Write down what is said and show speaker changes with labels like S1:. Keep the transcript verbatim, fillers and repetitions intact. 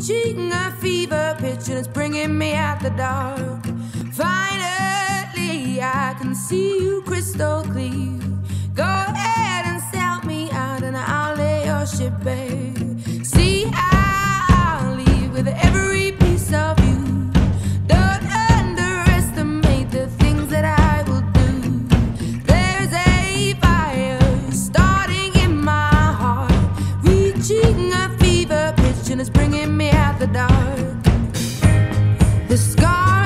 S1: reaching a fever pitch and it's bringing me out the dark. Finally, I can see you crystal clear. Go ahead and sell me out and I'll lay your ship bare. See, I'll leave with every piece of you. Don't underestimate the things that I will do. There's a fire starting in my heart, reaching a fever pitch and it's bringing me out the dark. The scar